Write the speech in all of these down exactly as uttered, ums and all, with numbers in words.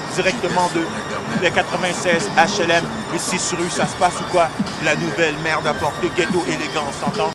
directement de la quatre-vingt-seize H L M, le six rue, ça se passe ou quoi? La nouvelle merde apporte le ghetto élégance, t'entends?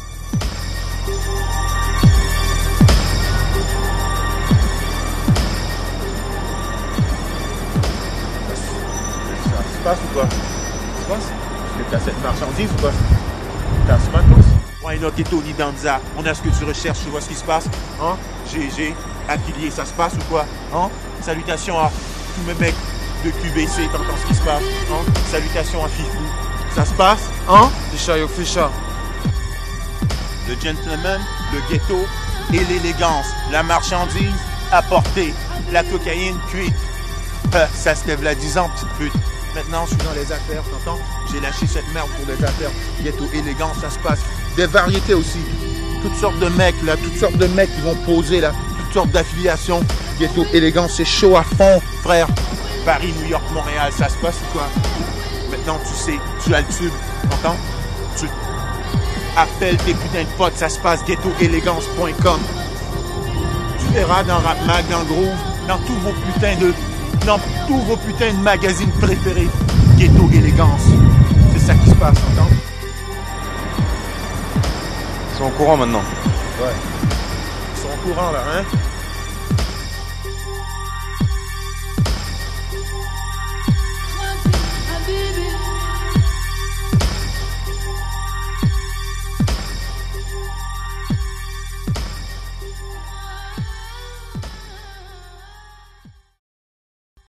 Ça se passe ou quoi? Ça se passe? Est-ce que t'as cette marchandise ou quoi? T'as ce matos? Why not et Tony Danza? On a ce que tu recherches, tu vois ce qui se passe? Hein? G G, affilié, ça se passe ou quoi? Hein? Salutations à tous mes mecs de Q B C, t'entends ce qui se passe? Hein? Salutations à Fifou, ça se passe? Hein? Fisha yo Fisha. Le gentleman, le ghetto et l'élégance. La marchandise apportée, la cocaïne cuite. Euh, ça se lève là dix ans, petite pute. Maintenant, je suis dans les affaires, t'entends? J'ai lâché cette merde pour les affaires. Ghetto élégance, ça se passe. Des variétés aussi. Toutes sortes de mecs, là. Toutes sortes de mecs qui vont poser, là. Toutes sortes d'affiliations. Ghetto élégance, c'est chaud à fond, frère. Paris, New York, Montréal, ça se passe ou quoi? Maintenant, tu sais, tu as le tube, t'entends? Tu appelles tes putains de potes, ça se passe ghetto élégance point com. Tu verras dans Rap Mag, dans Groove, dans tous vos putains de... dans tous vos putains de magazines préférés. Ghetto élégance. C'est ça qui se passe, t'entends? Ils sont au courant maintenant. Ouais. Ils sont au courant là, hein?